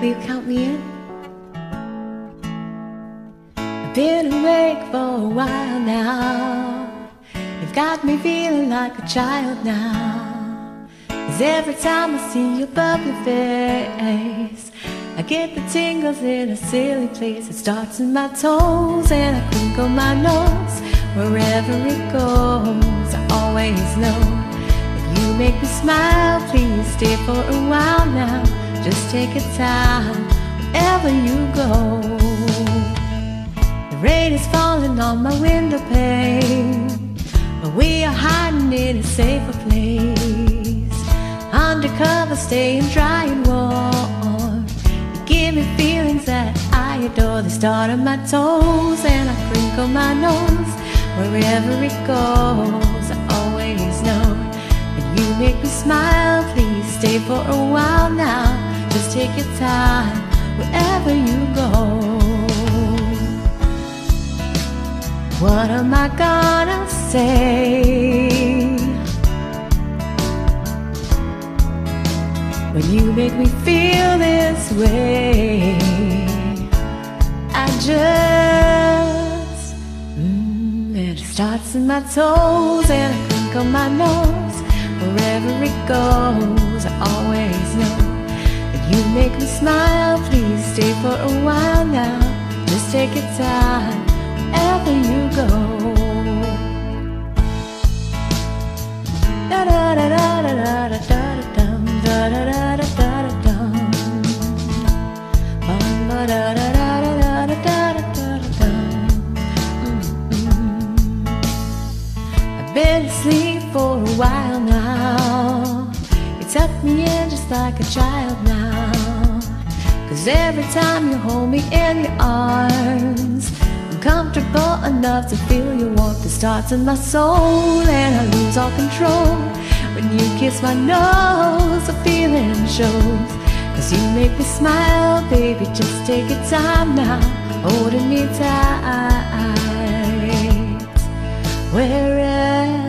Will you count me in? I've been awake for a while now. You've got me feeling like a child now. 'Cause every time I see your bubbly face, I get the tingles in a silly place. It starts in my toes and I crinkle my nose. Wherever it goes, I always know if you make me smile, please stay for a while now. Just take your time wherever you go. The rain is falling on my window pane, but we are hiding in a safer place. Undercover, staying dry and warm. You give me feelings that I adore. They start on my toes and I crinkle my nose. Wherever it goes, I always know that you make me smile. Please stay for a while now. Just take your time wherever you go. What am I gonna say when you make me feel this way? I just and it starts in my toes and I crinkle my nose. Wherever it goes, I always know that you make me smile. Please stay for a while now. Just take your time wherever you go. Da da da da da da da da dum, da da da da da da dum, ba da da da da da da da da dum. I've been asleep for a while now. You tuck me in just like a child now. 'Cause every time you hold me in your arms, I'm comfortable enough to feel your warmth. It starts in my soul and I lose all control. When you kiss my nose, the feeling shows. 'Cause you make me smile, baby, just take your time now. Holding me tight, wherever